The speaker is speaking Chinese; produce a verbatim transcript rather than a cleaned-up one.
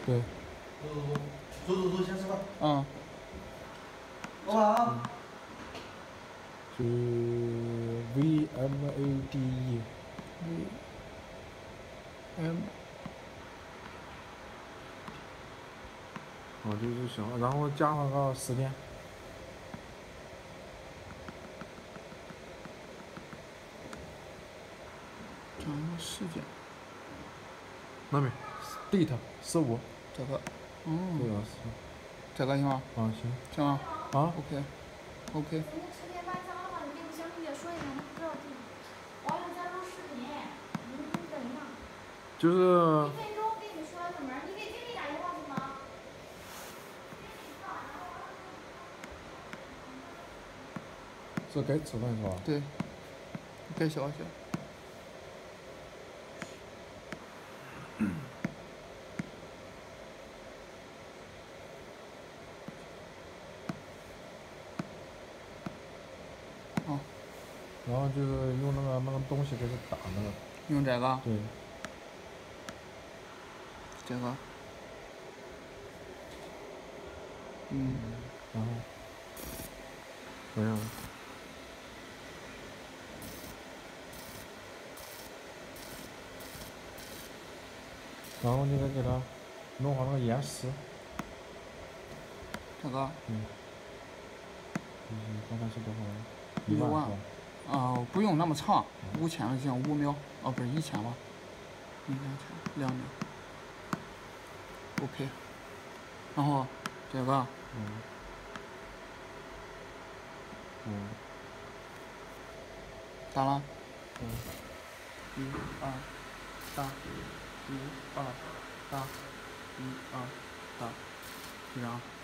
对。 走走走，走走走，先吃饭。 嗯。 老板。 是 V M A D E。V M。哦，这就行了，然后加上个时间。加个时间。那边 date 十五。这个。嗯。这个是。这个行吗？啊，行。行吗？啊 ，OK。OK。 人家车间办脏了话，你给小丽姐说一声，她不知道这。完了，咱录视频，你你等一下。 就是。 一分钟给你说什么？你给经理打电话行吗？ 这该吃饭是吧？对。该消息。哦。然后就是用那个那个东西给它打那个。用这个？对。这个。嗯。然后。没有。然后你再给它弄好那个延时。这个。嗯。嗯，刚才是多少？一万是吧？啊，不用那么长，五千就行，五秒。哦，不是一千吧？一两千，两秒。OK。然后这个。嗯。嗯。打了。嗯。一二打，一二打，一二打，就这样。